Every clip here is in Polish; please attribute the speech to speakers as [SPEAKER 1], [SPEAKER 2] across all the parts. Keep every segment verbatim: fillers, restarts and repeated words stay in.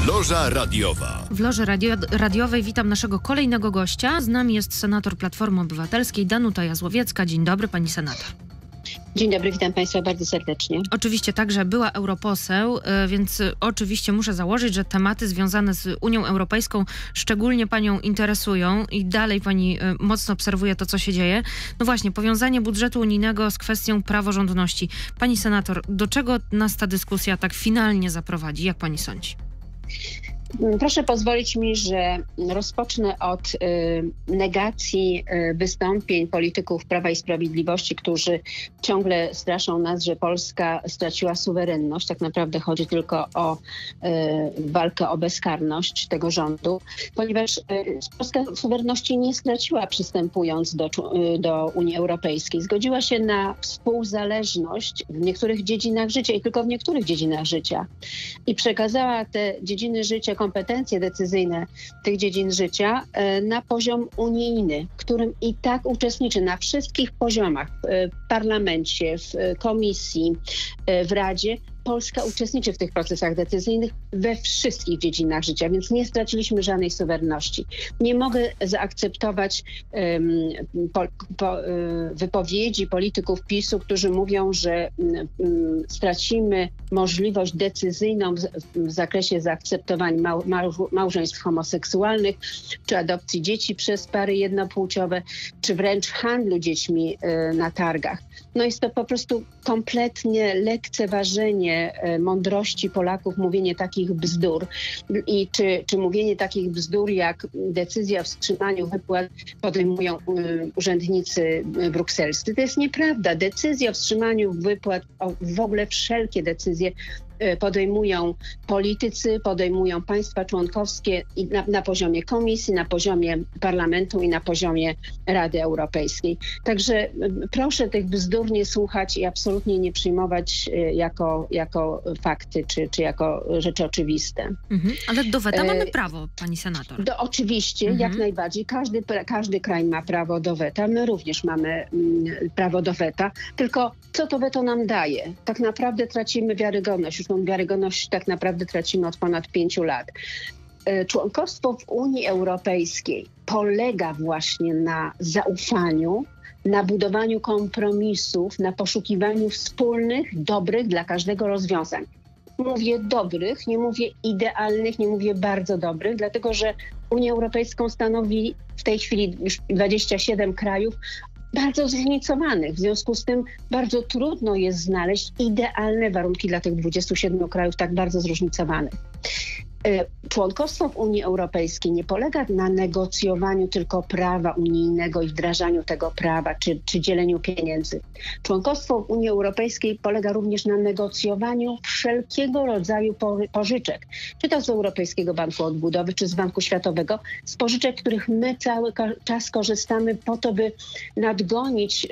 [SPEAKER 1] Loża radiowa.
[SPEAKER 2] W Loży radio, radiowej witam naszego kolejnego gościa. Z nami jest senator Platformy Obywatelskiej Danuta Jazłowiecka. Dzień dobry, pani senator.
[SPEAKER 3] Dzień dobry, witam państwa bardzo serdecznie.
[SPEAKER 2] Oczywiście także była europoseł, więc oczywiście muszę założyć, że tematy związane z Unią Europejską szczególnie panią interesują i dalej pani mocno obserwuje to, co się dzieje. No właśnie, powiązanie budżetu unijnego z kwestią praworządności. Pani senator, do czego nas ta dyskusja tak finalnie zaprowadzi? Jak pani sądzi?
[SPEAKER 3] Proszę pozwolić mi, że rozpocznę od y, negacji y, wystąpień polityków Prawa i Sprawiedliwości, którzy ciągle straszą nas, że Polska straciła suwerenność. Tak naprawdę chodzi tylko o y, walkę o bezkarność tego rządu, ponieważ y, Polska suwerenności nie straciła, przystępując do, y, do Unii Europejskiej. Zgodziła się na współzależność w niektórych dziedzinach życia i tylko w niektórych dziedzinach życia. I przekazała te dziedziny życia, kompetencje decyzyjne tych dziedzin życia na poziom unijny, w którym i tak uczestniczy na wszystkich poziomach, w parlamencie, w komisji, w Radzie. Polska uczestniczy w tych procesach decyzyjnych we wszystkich dziedzinach życia, więc nie straciliśmy żadnej suwerenności. Nie mogę zaakceptować um, po, po, wypowiedzi polityków PiSu, którzy mówią, że um, stracimy możliwość decyzyjną w, w zakresie zaakceptowania mał, mał, małżeństw homoseksualnych, czy adopcji dzieci przez pary jednopłciowe, czy wręcz handlu dziećmi y, na targach. No jest to po prostu kompletnie lekceważenie mądrości Polaków, mówienie takich bzdur i czy, czy mówienie takich bzdur jak decyzja o wstrzymaniu wypłat podejmują urzędnicy brukselscy. To jest nieprawda. Decyzja o wstrzymaniu wypłat, o, w ogóle wszelkie decyzje podejmują politycy, podejmują państwa członkowskie i na, na poziomie komisji, na poziomie parlamentu i na poziomie Rady Europejskiej. Także proszę tych bzdur nie słuchać i absolutnie nie przyjmować jako, jako fakty czy, czy jako rzeczy oczywiste.
[SPEAKER 2] Mhm. Ale do weta mamy prawo, pani senator.
[SPEAKER 3] Do, oczywiście,
[SPEAKER 2] mhm.
[SPEAKER 3] jak najbardziej. Każdy, każdy kraj ma prawo do weta. My również mamy mm, prawo do weta. Tylko co to weto nam daje? Tak naprawdę tracimy wiarygodność. Już tą wiarygodność tak naprawdę tracimy od ponad pięciu lat. Członkostwo w Unii Europejskiej polega właśnie na zaufaniu, na budowaniu kompromisów, na poszukiwaniu wspólnych, dobrych dla każdego rozwiązań. Mówię dobrych, nie mówię idealnych, nie mówię bardzo dobrych, dlatego że Unię Europejską stanowi w tej chwili już dwadzieścia siedem krajów, bardzo zróżnicowanych. W związku z tym bardzo trudno jest znaleźć idealne warunki dla tych dwudziestu siedmiu krajów tak bardzo zróżnicowanych. Członkostwo w Unii Europejskiej nie polega na negocjowaniu tylko prawa unijnego i wdrażaniu tego prawa, czy, czy dzieleniu pieniędzy. Członkostwo w Unii Europejskiej polega również na negocjowaniu wszelkiego rodzaju pożyczek, czy to z Europejskiego Banku Odbudowy, czy z Banku Światowego, z pożyczek, których my cały czas korzystamy po to, by nadgonić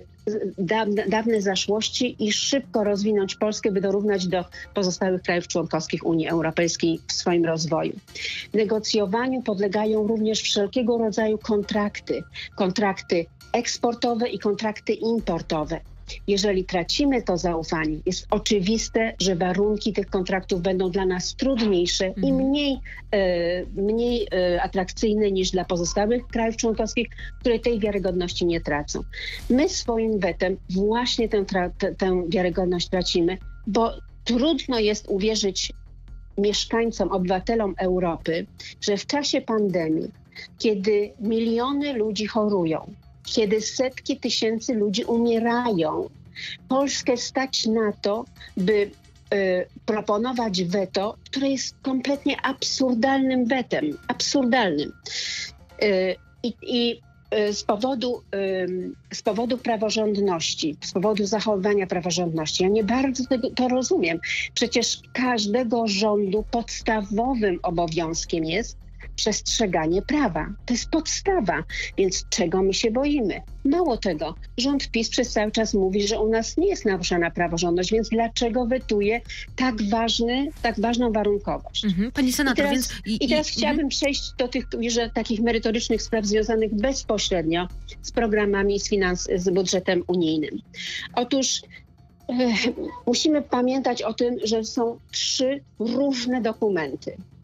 [SPEAKER 3] Dawne, dawne zaszłości i szybko rozwinąć Polskę, by dorównać do pozostałych krajów członkowskich Unii Europejskiej w swoim rozwoju. Negocjowaniu podlegają również wszelkiego rodzaju kontrakty, kontrakty eksportowe i kontrakty importowe. Jeżeli tracimy to zaufanie, jest oczywiste, że warunki tych kontraktów będą dla nas trudniejsze i mniej, e, mniej e, atrakcyjne niż dla pozostałych krajów członkowskich, które tej wiarygodności nie tracą. My swoim wetem właśnie tę, tra- tę, tę wiarygodność tracimy, bo trudno jest uwierzyć mieszkańcom, obywatelom Europy, że w czasie pandemii, kiedy miliony ludzi chorują, kiedy setki tysięcy ludzi umierają, Polskę stać na to, by y, proponować weto, które jest kompletnie absurdalnym wetem. Absurdalnym. Y, i, i z powodu, z powodu praworządności, z powodu zachowania praworządności. Ja nie bardzo tego, to rozumiem. Przecież każdego rządu podstawowym obowiązkiem jest przestrzeganie prawa. To jest podstawa, więc czego my się boimy? Mało tego, rząd PiS przez cały czas mówi, że u nas nie jest naruszana praworządność, więc dlaczego wetuje tak ważny, tak ważną warunkowość?
[SPEAKER 2] Mhm. Pani senator,
[SPEAKER 3] I teraz,
[SPEAKER 2] więc...
[SPEAKER 3] I, i teraz i, chciałabym mhm. przejść do tych że, takich merytorycznych spraw związanych bezpośrednio z programami, z, finans, z budżetem unijnym. Otóż Musimy pamiętać o tym, że są trzy różne dokumenty.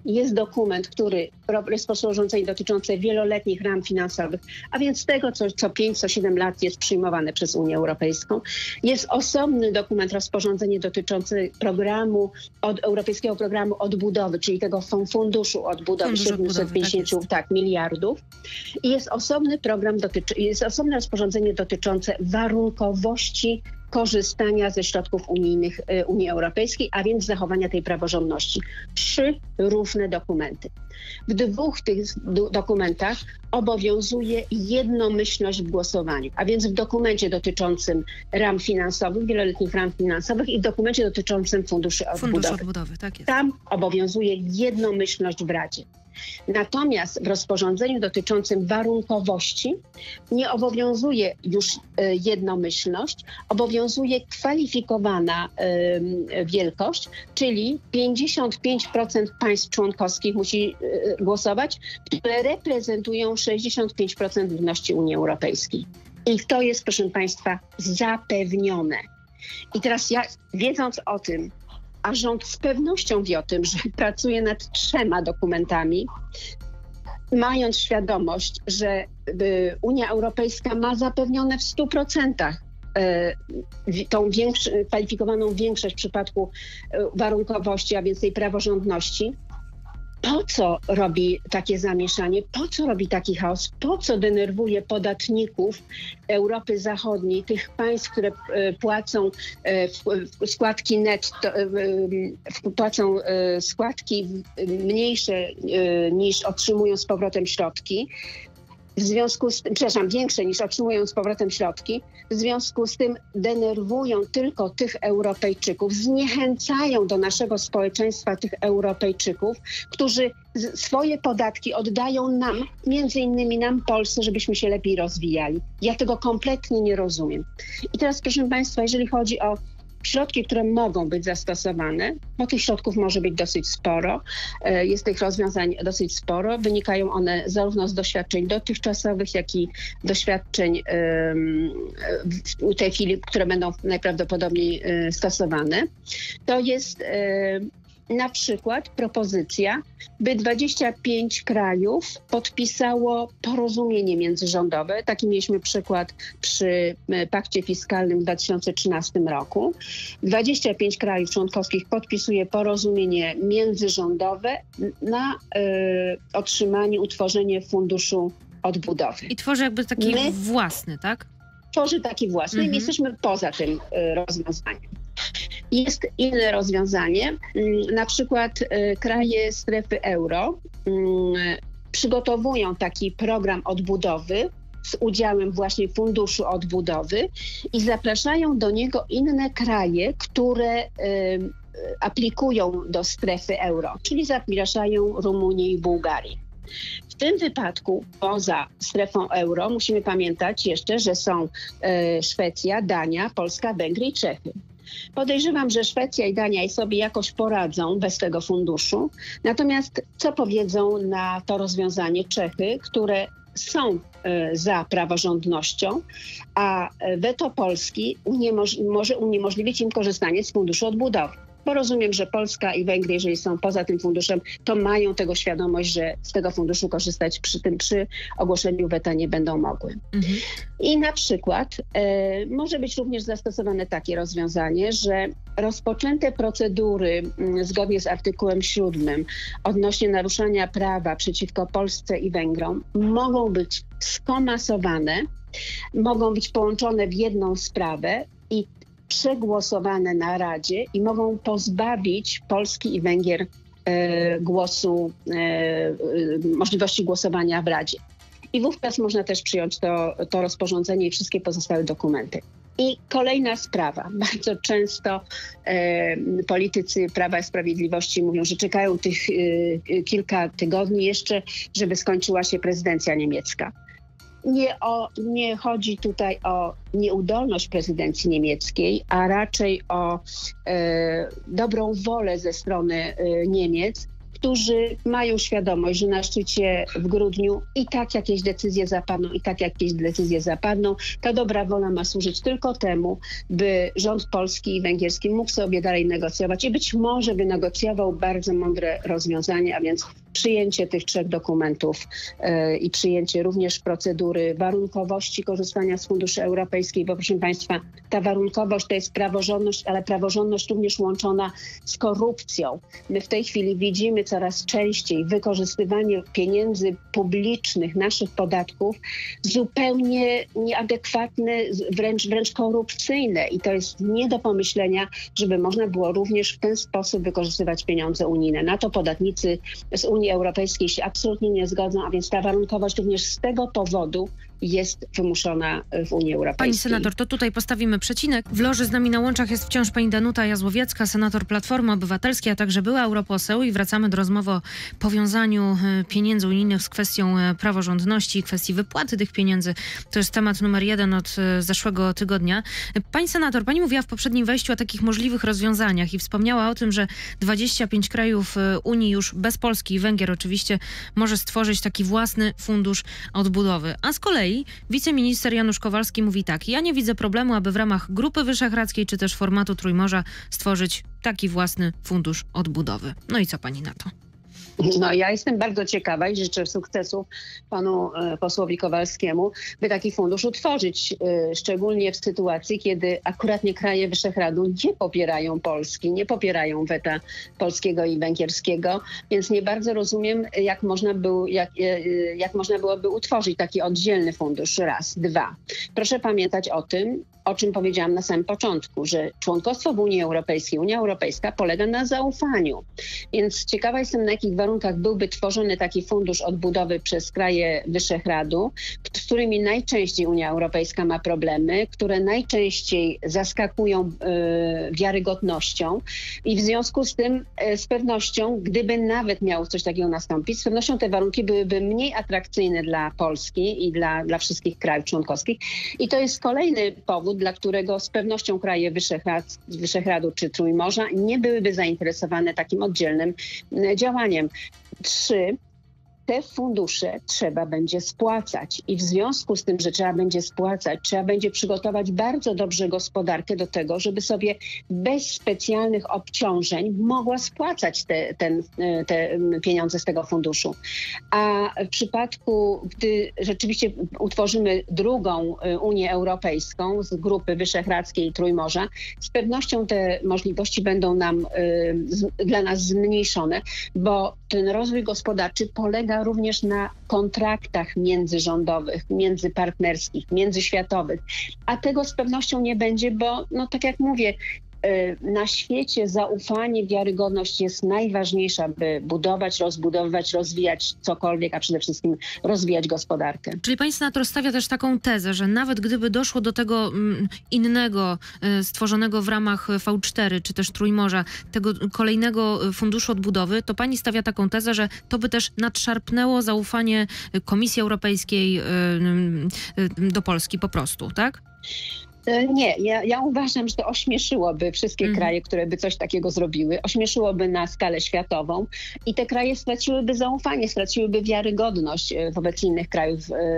[SPEAKER 3] jest dokument, który jest rozporządzenie dotyczące wieloletnich ram finansowych, a więc tego, co, co pięć, co siedem lat jest przyjmowane przez Unię Europejską. Jest osobny dokument, rozporządzenie dotyczące programu, od, Europejskiego Programu Odbudowy, czyli tego funduszu odbudowy siedemset pięćdziesiąt tak, tak, miliardów. I jest osobny program, dotyczy, jest osobne rozporządzenie dotyczące warunkowości korzystania ze środków unijnych Unii Europejskiej, a więc zachowania tej praworządności. Trzy różne dokumenty. W dwóch tych dokumentach obowiązuje jednomyślność w głosowaniu, a więc w dokumencie dotyczącym ram finansowych, wieloletnich ram finansowych i w dokumencie dotyczącym funduszy odbudowy.
[SPEAKER 2] Fundusz odbudowy, tak jest.
[SPEAKER 3] Tam obowiązuje jednomyślność w Radzie. Natomiast w rozporządzeniu dotyczącym warunkowości nie obowiązuje już jednomyślność, obowiązuje kwalifikowana wielkość, czyli pięćdziesiąt pięć procent państw członkowskich musi głosować, które reprezentują sześćdziesiąt pięć procent ludności Unii Europejskiej. I to jest, proszę Państwa, zapewnione. I teraz ja, wiedząc o tym, a rząd z pewnością wie o tym, że pracuje nad trzema dokumentami, mając świadomość, że Unia Europejska ma zapewnione w stu procentach tą większy, kwalifikowaną większość w przypadku warunkowości, a więc tej praworządności, po co robi takie zamieszanie, po co robi taki chaos, po co denerwuje podatników Europy Zachodniej, tych państw, które płacą składki netto, płacą składki mniejsze niż otrzymują z powrotem środki. W związku z tym, przepraszam, większe niż otrzymują z powrotem środki, w związku z tym denerwują tylko tych Europejczyków, zniechęcają do naszego społeczeństwa tych Europejczyków, którzy swoje podatki oddają nam, między innymi nam, Polsce, żebyśmy się lepiej rozwijali. Ja tego kompletnie nie rozumiem. I teraz, proszę Państwa, jeżeli chodzi o środki, które mogą być zastosowane, bo tych środków może być dosyć sporo, jest tych rozwiązań dosyć sporo, wynikają one zarówno z doświadczeń dotychczasowych, jak i doświadczeń w tej chwili, które będą najprawdopodobniej stosowane. To jest na przykład propozycja, by dwadzieścia pięć krajów podpisało porozumienie międzyrządowe. Taki mieliśmy przykład przy pakcie fiskalnym w dwa tysiące trzynastym roku. dwadzieścia pięć krajów członkowskich podpisuje porozumienie międzyrządowe na y, otrzymanie, utworzenie funduszu odbudowy.
[SPEAKER 2] I tworzy jakby taki My własny, tak?
[SPEAKER 3] Tworzy taki własny mhm. i jesteśmy poza tym y, rozwiązaniem. Jest inne rozwiązanie, na przykład kraje strefy euro przygotowują taki program odbudowy z udziałem właśnie Funduszu Odbudowy i zapraszają do niego inne kraje, które aplikują do strefy euro, czyli zapraszają Rumunię i Bułgarię. W tym wypadku poza strefą euro musimy pamiętać jeszcze, że są Szwecja, Dania, Polska, Węgry i Czechy. Podejrzewam, że Szwecja i Dania sobie jakoś poradzą bez tego funduszu. Natomiast co powiedzą na to rozwiązanie Czechy, które są za praworządnością, a weto Polski uniemoż- może uniemożliwić im korzystanie z Funduszu Odbudowy. Bo rozumiem, że Polska i Węgry, jeżeli są poza tym funduszem, to mają tego świadomość, że z tego funduszu korzystać przy tym, przy ogłoszeniu weta nie będą mogły. Mhm. I na przykład e, może być również zastosowane takie rozwiązanie, że rozpoczęte procedury m, zgodnie z artykułem siódmym odnośnie naruszania prawa przeciwko Polsce i Węgrom mogą być skomasowane, mogą być połączone w jedną sprawę i przegłosowane na Radzie i mogą pozbawić Polski i Węgier e, głosu, e, możliwości głosowania w Radzie. I wówczas można też przyjąć to, to rozporządzenie i wszystkie pozostałe dokumenty. I kolejna sprawa. Bardzo często e, politycy Prawa i Sprawiedliwości mówią, że czekają tych e, kilka tygodni jeszcze, żeby skończyła się prezydencja niemiecka. Nie, o, nie chodzi tutaj o nieudolność prezydencji niemieckiej, a raczej o e, dobrą wolę ze strony e, Niemiec, którzy mają świadomość, że na szczycie w grudniu i tak jakieś decyzje zapadną, i tak jakieś decyzje zapadną. Ta dobra wola ma służyć tylko temu, by rząd polski i węgierski mógł sobie dalej negocjować i być może wynegocjował bardzo mądre rozwiązanie, a więc przyjęcie tych trzech dokumentów yy, i przyjęcie również procedury warunkowości korzystania z funduszy europejskich, bo proszę Państwa, ta warunkowość to jest praworządność, ale praworządność również łączona z korupcją. My w tej chwili widzimy coraz częściej wykorzystywanie pieniędzy publicznych, naszych podatków, zupełnie nieadekwatne, wręcz, wręcz korupcyjne i to jest nie do pomyślenia, żeby można było również w ten sposób wykorzystywać pieniądze unijne. Na to podatnicy z Unii Europejskiej się absolutnie nie zgodzą, a więc ta warunkowość również z tego powodu jest wymuszona w Unii Europejskiej.
[SPEAKER 2] Pani senator, to tutaj postawimy przecinek. W loży z nami na łączach jest wciąż pani Danuta Jazłowiecka, senator Platformy Obywatelskiej, a także była europoseł i wracamy do rozmowy o powiązaniu pieniędzy unijnych z kwestią praworządności i kwestii wypłaty tych pieniędzy. To jest temat numer jeden od zeszłego tygodnia. Pani senator, pani mówiła w poprzednim wejściu o takich możliwych rozwiązaniach i wspomniała o tym, że dwadzieścia pięć krajów Unii już bez Polski i Węgier oczywiście może stworzyć taki własny fundusz odbudowy. A z kolei wiceminister Janusz Kowalski mówi tak: ja nie widzę problemu, aby w ramach Grupy Wyszehradzkiej czy też formatu Trójmorza stworzyć taki własny fundusz odbudowy. No i co pani na to?
[SPEAKER 3] No, ja jestem bardzo ciekawa i życzę sukcesu panu e, posłowi Kowalskiemu, by taki fundusz utworzyć, e, szczególnie w sytuacji, kiedy akurat nie kraje Wyszehradu nie popierają Polski, nie popierają weta polskiego i węgierskiego, więc nie bardzo rozumiem, jak można, był, jak, e, jak można byłoby utworzyć taki oddzielny fundusz. Raz. Dwa. Proszę pamiętać o tym, o czym powiedziałam na samym początku, że członkostwo w Unii Europejskiej, Unia Europejska polega na zaufaniu. Więc ciekawa jestem, na jakich warunkach byłby tworzony taki fundusz odbudowy przez kraje Wyszehradu, z którymi najczęściej Unia Europejska ma problemy, które najczęściej zaskakują y, wiarygodnością i w związku z tym y, z pewnością, gdyby nawet miało coś takiego nastąpić, z pewnością te warunki byłyby mniej atrakcyjne dla Polski i dla, dla wszystkich krajów członkowskich. I to jest kolejny powód, dla którego z pewnością kraje Wyszehrad, Wyszehradu czy Trójmorza nie byłyby zainteresowane takim oddzielnym działaniem. Trzy. Te fundusze trzeba będzie spłacać i w związku z tym, że trzeba będzie spłacać, trzeba będzie przygotować bardzo dobrze gospodarkę do tego, żeby sobie bez specjalnych obciążeń mogła spłacać te, ten, te pieniądze z tego funduszu. A w przypadku, gdy rzeczywiście utworzymy drugą Unię Europejską z Grupy Wyszehradzkiej i Trójmorza, z pewnością te możliwości będą nam dla nas zmniejszone, bo ten rozwój gospodarczy polega również na kontraktach międzyrządowych, międzypartnerskich, międzyświatowych. A tego z pewnością nie będzie, bo no tak jak mówię, na świecie zaufanie, wiarygodność jest najważniejsza, by budować, rozbudowywać, rozwijać cokolwiek, a przede wszystkim rozwijać gospodarkę.
[SPEAKER 2] Czyli pani senator stawia też taką tezę, że nawet gdyby doszło do tego mm, innego y, stworzonego w ramach V cztery czy też Trójmorza, tego kolejnego funduszu odbudowy, to pani stawia taką tezę, że to by też nadszarpnęło zaufanie Komisji Europejskiej y, y, do Polski po prostu, tak?
[SPEAKER 3] Nie, ja, ja uważam, że to ośmieszyłoby wszystkie mm. kraje, które by coś takiego zrobiły. Ośmieszyłoby na skalę światową i te kraje straciłyby zaufanie, straciłyby wiarygodność wobec innych krajów,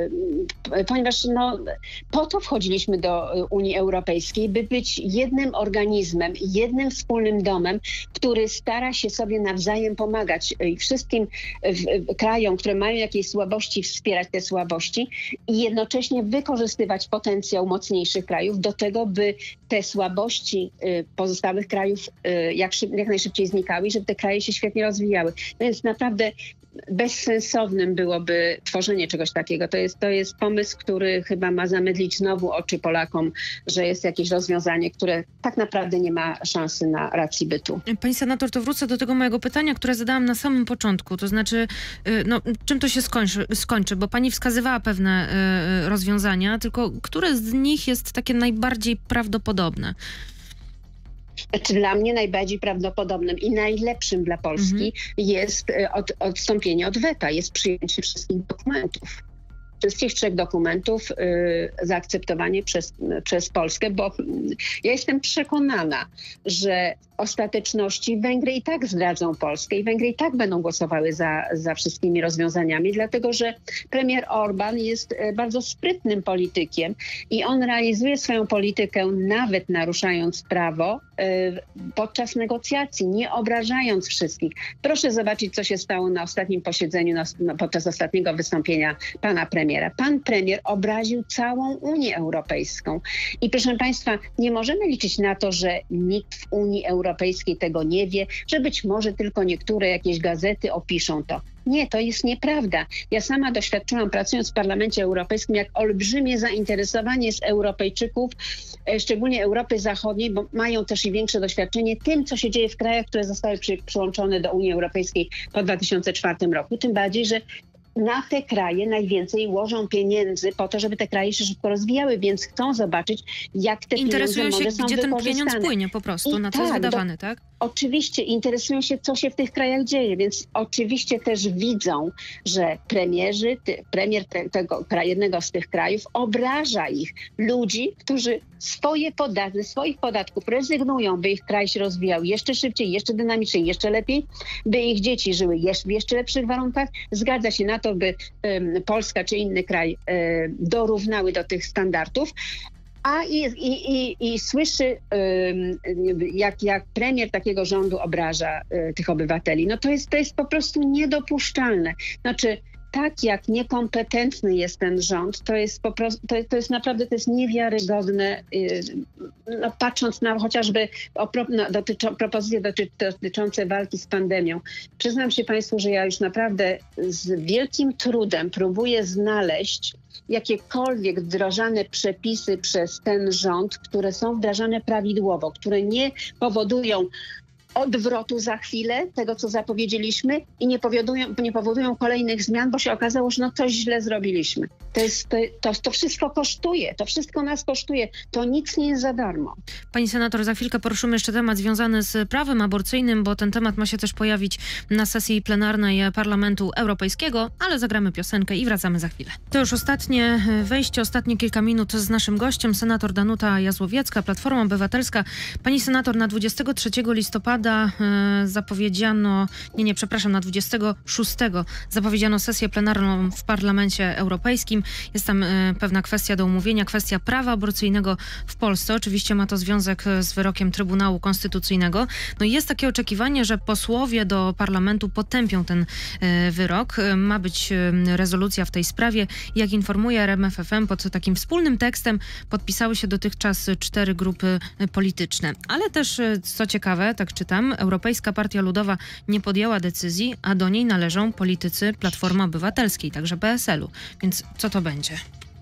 [SPEAKER 3] ponieważ no, po to wchodziliśmy do Unii Europejskiej, by być jednym organizmem, jednym wspólnym domem, który stara się sobie nawzajem pomagać i wszystkim krajom, które mają jakieś słabości, wspierać te słabości i jednocześnie wykorzystywać potencjał mocniejszych krajów do tego, by te słabości y, pozostałych krajów y, jak, szyb, jak najszybciej znikały i żeby te kraje się świetnie rozwijały. Więc naprawdę bezsensownym byłoby tworzenie czegoś takiego. To jest, to jest pomysł, który chyba ma zamydlić znowu oczy Polakom, że jest jakieś rozwiązanie, które tak naprawdę nie ma szansy na racji bytu.
[SPEAKER 2] Pani senator, to wrócę do tego mojego pytania, które zadałam na samym początku. To znaczy, no, czym to się skończy, skończy? Bo pani wskazywała pewne y, rozwiązania, tylko które z nich jest takie najbardziej prawdopodobne?
[SPEAKER 3] Znaczy, dla mnie najbardziej prawdopodobnym i najlepszym dla Polski mhm. jest od, odstąpienie od weta, jest przyjęcie wszystkich dokumentów. Wszystkich trzech dokumentów y, zaakceptowanie przez, przez Polskę, bo ja jestem przekonana, że ostateczności Węgry i tak zdradzą Polskę i Węgry i tak będą głosowały za, za wszystkimi rozwiązaniami, dlatego że premier Orbán jest bardzo sprytnym politykiem i on realizuje swoją politykę nawet naruszając prawo podczas negocjacji, nie obrażając wszystkich. Proszę zobaczyć, co się stało na ostatnim posiedzeniu, na, podczas ostatniego wystąpienia pana premiera. Pan premier obraził całą Unię Europejską. I proszę państwa, nie możemy liczyć na to, że nikt w Unii Europejskiej tego nie wie, że być może tylko niektóre jakieś gazety opiszą to. Nie, to jest nieprawda. Ja sama doświadczyłam, pracując w Parlamencie Europejskim, jak olbrzymie zainteresowanie z Europejczyków, szczególnie Europy Zachodniej, bo mają też i większe doświadczenie tym, co się dzieje w krajach, które zostały przy, przyłączone do Unii Europejskiej po dwa tysiące czwartym roku. Tym bardziej, że na te kraje najwięcej łożą pieniędzy po to, żeby te kraje się szybko rozwijały, więc chcą zobaczyć, jak te
[SPEAKER 2] interesują
[SPEAKER 3] pieniądze
[SPEAKER 2] się,
[SPEAKER 3] są
[SPEAKER 2] gdzie ten pieniądz płynie po prostu,
[SPEAKER 3] I
[SPEAKER 2] na co
[SPEAKER 3] tak,
[SPEAKER 2] jest wydawany,
[SPEAKER 3] do,
[SPEAKER 2] tak?
[SPEAKER 3] Oczywiście interesują się, co się w tych krajach dzieje, więc oczywiście też widzą, że premierzy, premier te, tego, jednego z tych krajów obraża ich, ludzi, którzy swoje podatki, swoich podatków rezygnują, by ich kraj się rozwijał jeszcze szybciej, jeszcze dynamiczniej, jeszcze lepiej, by ich dzieci żyły jeszcze, w jeszcze lepszych warunkach. Zgadza się na to, by um, Polska czy inny kraj um, dorównały do tych standardów. A i, i, i, i słyszy, jak, jak premier takiego rządu obraża tych obywateli. No to jest, to jest po prostu niedopuszczalne. Znaczy, tak jak niekompetentny jest ten rząd, to jest po prostu, to, to jest naprawdę, to jest niewiarygodne, no, patrząc na chociażby o pro, no, dotyczą, propozycje doty, dotyczące walki z pandemią. Przyznam się państwu, że ja już naprawdę z wielkim trudem próbuję znaleźć jakiekolwiek wdrażane przepisy przez ten rząd, które są wdrażane prawidłowo, które nie powodują odwrotu za chwilę tego, co zapowiedzieliśmy i nie powodują, nie powodują kolejnych zmian, bo się okazało, że no coś źle zrobiliśmy. To, jest, to, to, to wszystko kosztuje, to wszystko nas kosztuje. To nic nie jest za darmo.
[SPEAKER 2] Pani senator, za chwilkę poruszymy jeszcze temat związany z prawem aborcyjnym, bo ten temat ma się też pojawić na sesji plenarnej Parlamentu Europejskiego, ale zagramy piosenkę i wracamy za chwilę. To już ostatnie wejście, ostatnie kilka minut z naszym gościem, senator Danuta Jazłowiecka, Platforma Obywatelska. Pani senator, na dwudziestego trzeciego listopada zapowiedziano, nie, nie, przepraszam, na dwudziestego szóstego zapowiedziano sesję plenarną w Parlamencie Europejskim. Jest tam pewna kwestia do omówienia, kwestia prawa aborcyjnego w Polsce. Oczywiście ma to związek z wyrokiem Trybunału Konstytucyjnego. No i jest takie oczekiwanie, że posłowie do parlamentu potępią ten wyrok. Ma być rezolucja w tej sprawie. Jak informuje R M F F M, pod takim wspólnym tekstem podpisały się dotychczas cztery grupy polityczne. Ale też, co ciekawe, tak czytam, Europejska Partia Ludowa nie podjęła decyzji, a do niej należą politycy Platformy Obywatelskiej, także P S L u. Więc co to będzie?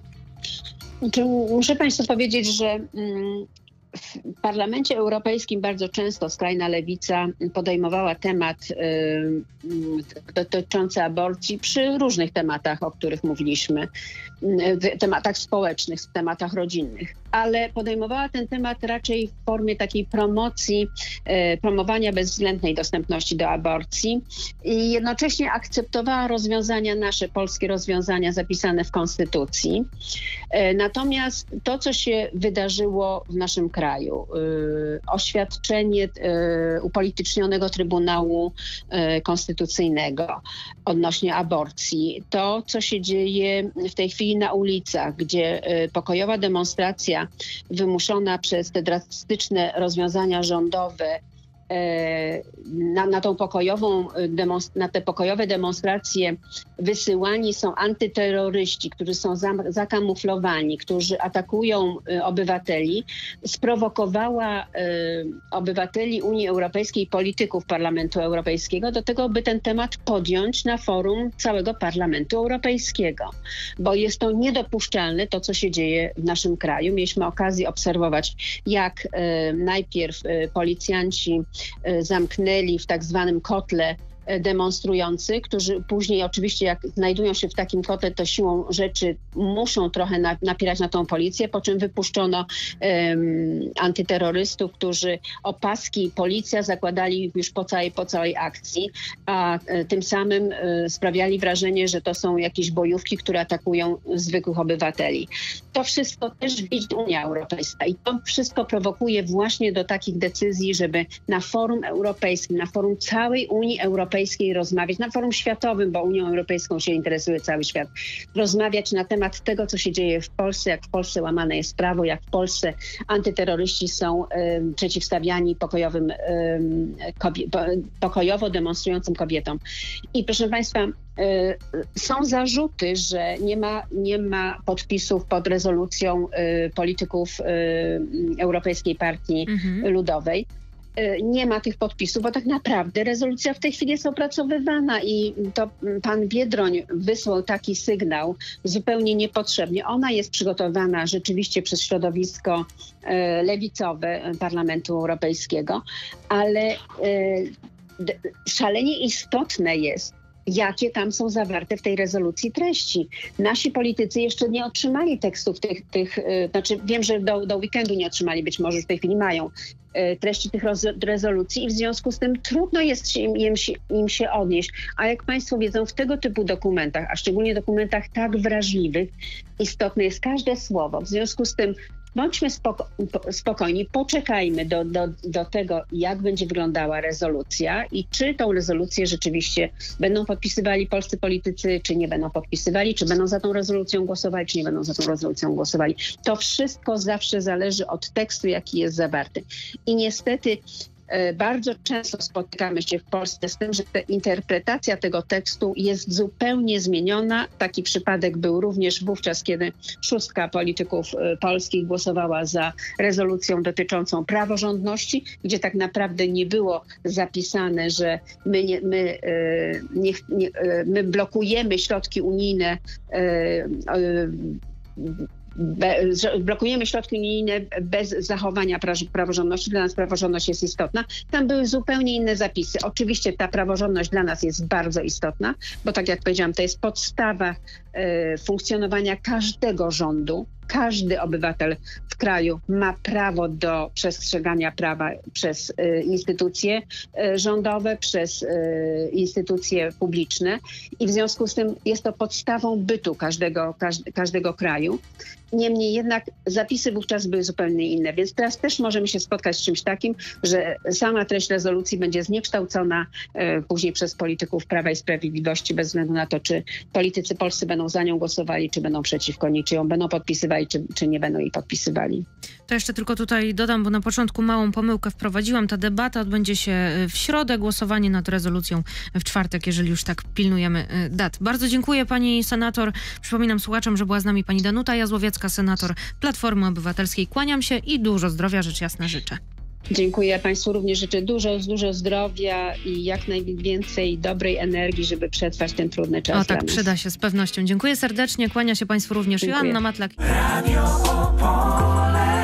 [SPEAKER 3] Muszę państwu powiedzieć, że w Parlamencie Europejskim bardzo często skrajna lewica podejmowała temat dotyczący aborcji przy różnych tematach, o których mówiliśmy, w tematach społecznych, w tematach rodzinnych, ale podejmowała ten temat raczej w formie takiej promocji, promowania bezwzględnej dostępności do aborcji i jednocześnie akceptowała rozwiązania, nasze polskie rozwiązania zapisane w Konstytucji. Natomiast to, co się wydarzyło w naszym kraju, oświadczenie upolitycznionego Trybunału Konstytucyjnego odnośnie aborcji, to, co się dzieje w tej chwili na ulicach, gdzie pokojowa demonstracja wymuszona przez te drastyczne rozwiązania rządowe Na, na, tą pokojową na te pokojowe demonstracje wysyłani są antyterroryści, którzy są za, zakamuflowani, którzy atakują y, obywateli, sprowokowała y, obywateli Unii Europejskiej, polityków Parlamentu Europejskiego do tego, by ten temat podjąć na forum całego Parlamentu Europejskiego. Bo jest to niedopuszczalne, to co się dzieje w naszym kraju. Mieliśmy okazję obserwować, jak y, najpierw y, policjanci zamknęli w tak zwanym kotle demonstrujący, którzy później oczywiście jak znajdują się w takim kotle, to siłą rzeczy muszą trochę na, napierać na tą policję, po czym wypuszczono um, antyterrorystów, którzy opaski policja zakładali już po całej, po całej akcji, a e, tym samym e, sprawiali wrażenie, że to są jakieś bojówki, które atakują zwykłych obywateli. To wszystko też widzi Unia Europejska i to wszystko prowokuje właśnie do takich decyzji, żeby na forum europejskim, na forum całej Unii Europejskiej rozmawiać, na forum światowym, bo Unią Europejską się interesuje cały świat, rozmawiać na temat tego, co się dzieje w Polsce, jak w Polsce łamane jest prawo, jak w Polsce antyterroryści są um, przeciwstawiani pokojowym, um, kobie, pokojowo demonstrującym kobietom. I proszę Państwa, są zarzuty, że nie ma, nie ma podpisów pod rezolucją polityków Europejskiej Partii mhm. Ludowej. Nie ma tych podpisów, bo tak naprawdę rezolucja w tej chwili jest opracowywana i to pan Biedroń wysłał taki sygnał zupełnie niepotrzebnie. Ona jest przygotowana rzeczywiście przez środowisko lewicowe Parlamentu Europejskiego, ale szalenie istotne jest, jakie tam są zawarte w tej rezolucji treści. Nasi politycy jeszcze nie otrzymali tekstów tych, tych yy, znaczy wiem, że do, do weekendu nie otrzymali, być może już w tej chwili mają yy, treści tych roz, rezolucji i w związku z tym trudno jest im, im, się, im się odnieść. A jak Państwo wiedzą, w tego typu dokumentach, a szczególnie dokumentach tak wrażliwych, istotne jest każde słowo. W związku z tym bądźmy spoko spokojni, poczekajmy do, do, do tego, jak będzie wyglądała rezolucja i czy tą rezolucję rzeczywiście będą podpisywali polscy politycy, czy nie będą podpisywali, czy będą za tą rezolucją głosowali, czy nie będą za tą rezolucją głosowali. To wszystko zawsze zależy od tekstu, jaki jest zawarty. I niestety bardzo często spotykamy się w Polsce z tym, że ta interpretacja tego tekstu jest zupełnie zmieniona. Taki przypadek był również wówczas, kiedy szóstka polityków polskich głosowała za rezolucją dotyczącą praworządności, gdzie tak naprawdę nie było zapisane, że my, nie, my, nie, nie, my blokujemy środki unijne, Be, blokujemy środki unijne bez zachowania pra- praworządności. Dla nas praworządność jest istotna. Tam były zupełnie inne zapisy. Oczywiście ta praworządność dla nas jest bardzo istotna, bo tak jak powiedziałam, to jest podstawa e, funkcjonowania każdego rządu. Każdy obywatel w kraju ma prawo do przestrzegania prawa przez y, instytucje y, rządowe, przez y, instytucje publiczne i w związku z tym jest to podstawą bytu każdego, każd- każdego kraju. Niemniej jednak zapisy wówczas były zupełnie inne, więc teraz też możemy się spotkać z czymś takim, że sama treść rezolucji będzie zniekształcona y, później przez polityków Prawa i Sprawiedliwości bez względu na to, czy politycy polscy będą za nią głosowali, czy będą przeciwko niej, czy ją będą podpisywali, Czy, czy nie będą jej podpisywali.
[SPEAKER 2] To jeszcze tylko tutaj dodam, bo na początku małą pomyłkę wprowadziłam. Ta debata odbędzie się w środę, głosowanie nad rezolucją w czwartek, jeżeli już tak pilnujemy dat. Bardzo dziękuję pani senator. Przypominam słuchaczom, że była z nami pani Danuta Jazłowiecka, senator Platformy Obywatelskiej. Kłaniam się i dużo zdrowia, rzecz jasna życzę.
[SPEAKER 3] Dziękuję Państwu, również życzę dużo, dużo zdrowia i jak najwięcej dobrej energii, żeby przetrwać ten trudny czas.
[SPEAKER 2] O tak, przyda się z pewnością. Dziękuję serdecznie, kłania się Państwu również.
[SPEAKER 3] Dziękuję.
[SPEAKER 2] Joanna Matlak. Radio Opole.